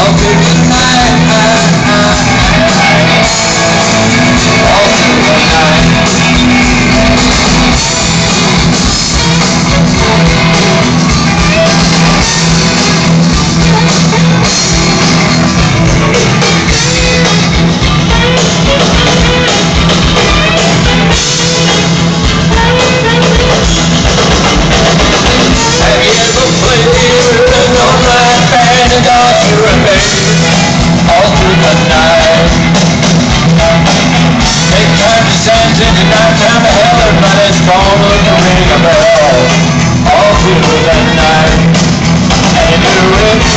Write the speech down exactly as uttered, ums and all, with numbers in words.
through the night, all through the night. Have you ever played with an online band and got you a baby all through the night? Take time to sense in the night time to hell, everybody's gonna ring a bell all through the night. And you do it